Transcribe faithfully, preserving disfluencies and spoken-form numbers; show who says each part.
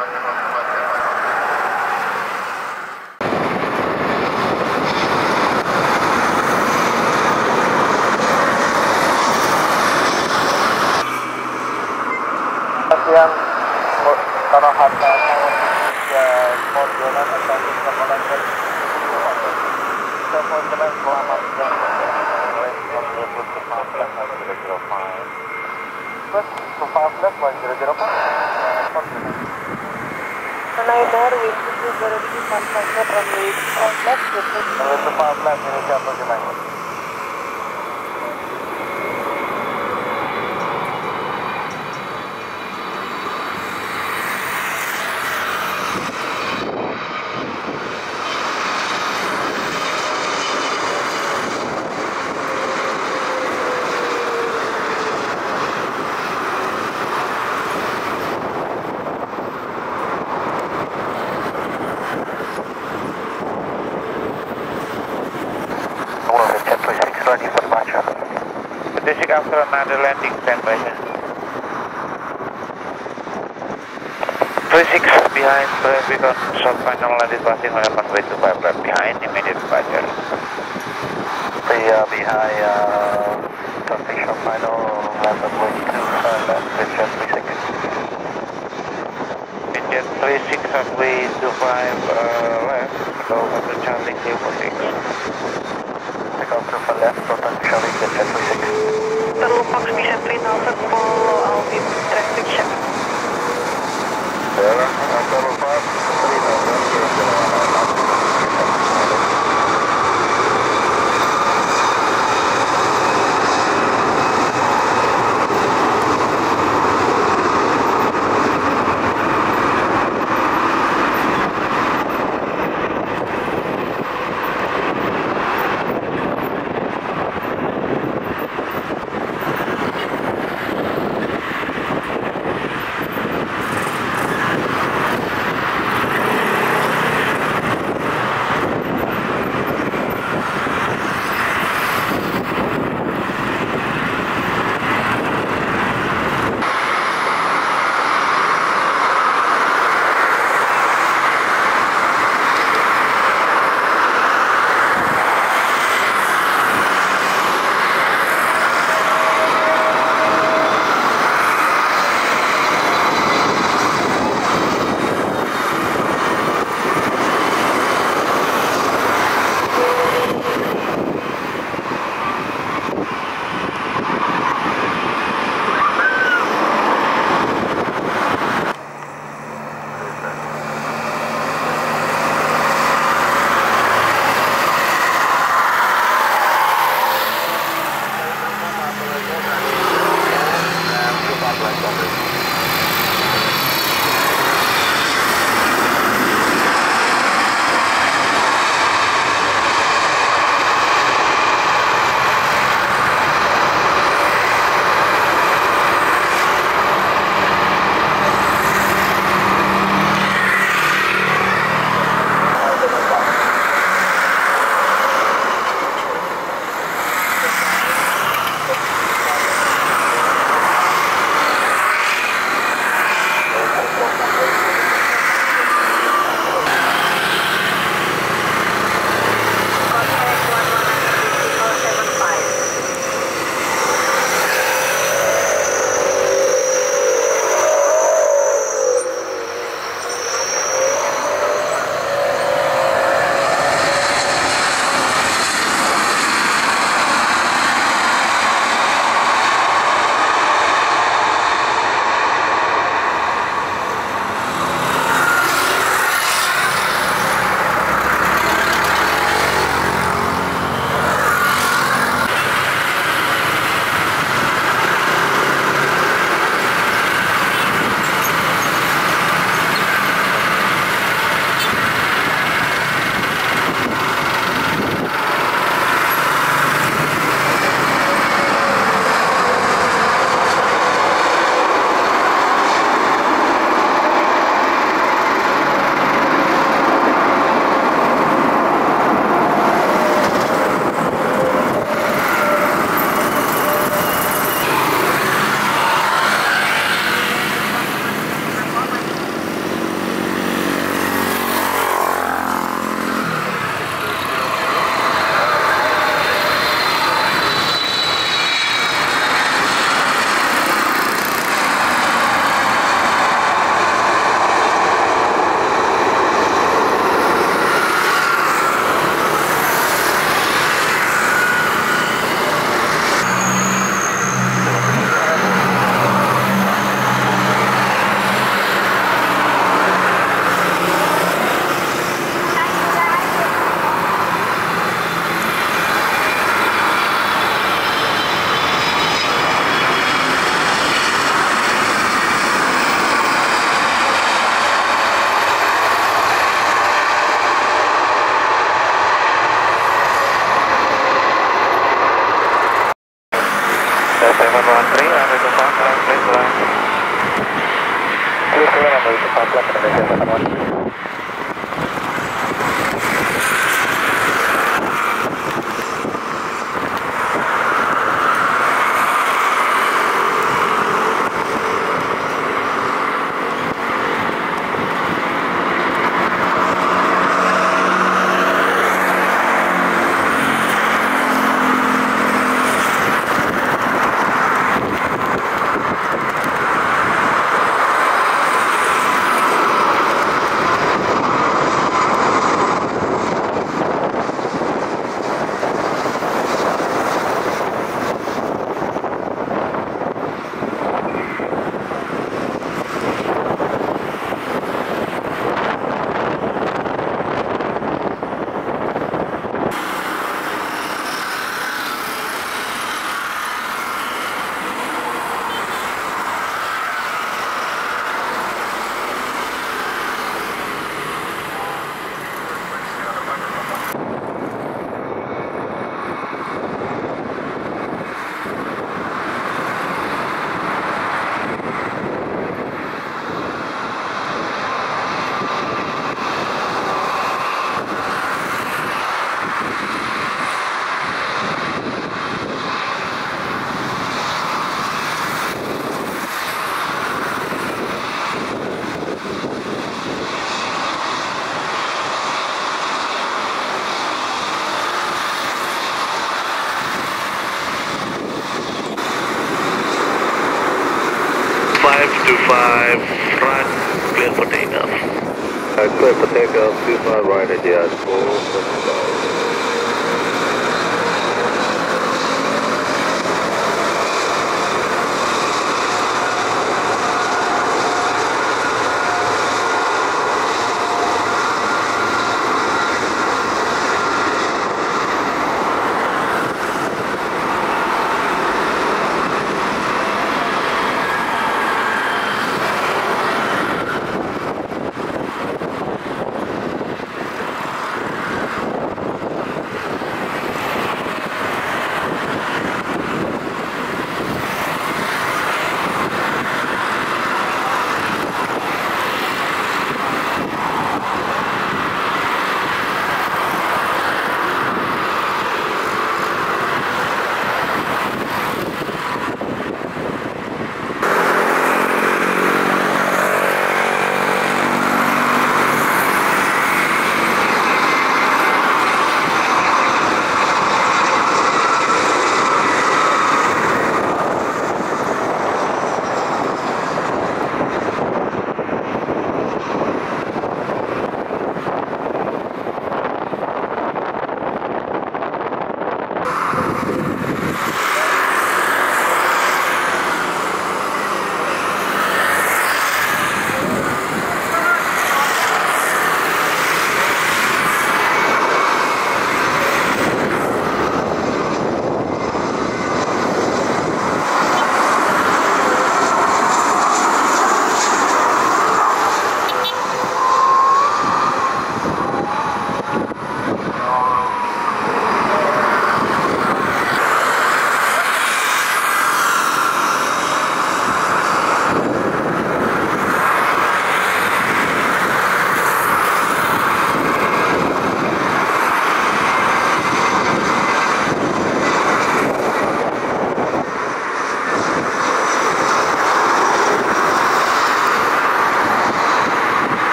Speaker 1: yang kalau harganya ya modelan atau kemodelan kemodelan selamat dan mulai mobil tutup maafkan one zero zero five plus two five left one zero zero five
Speaker 2: Schneider with two zero two one five left runway five left
Speaker 1: runway two five left Indonesia bagaimana?
Speaker 3: Basic after another landing, stand by. three six behind, beacon, short final landing passing on runway two five left behind, immediate departure.
Speaker 1: three uh, behind, uh, traffic short final, runway two five left, jet three six.
Speaker 3: Jet three six, runway two five uh, left, go to Charlie Q four six.
Speaker 1: Take off to left, total Charlie jet three six.
Speaker 2: Terlupak bisa three thousand follow Alvin traffic check.
Speaker 1: Terlupak three thousand. runway two five left, Indonesia seven one.
Speaker 4: five two five, front, clear for takeoff.
Speaker 5: Uh, clear for takeoff, two five right, adjust, four seven five.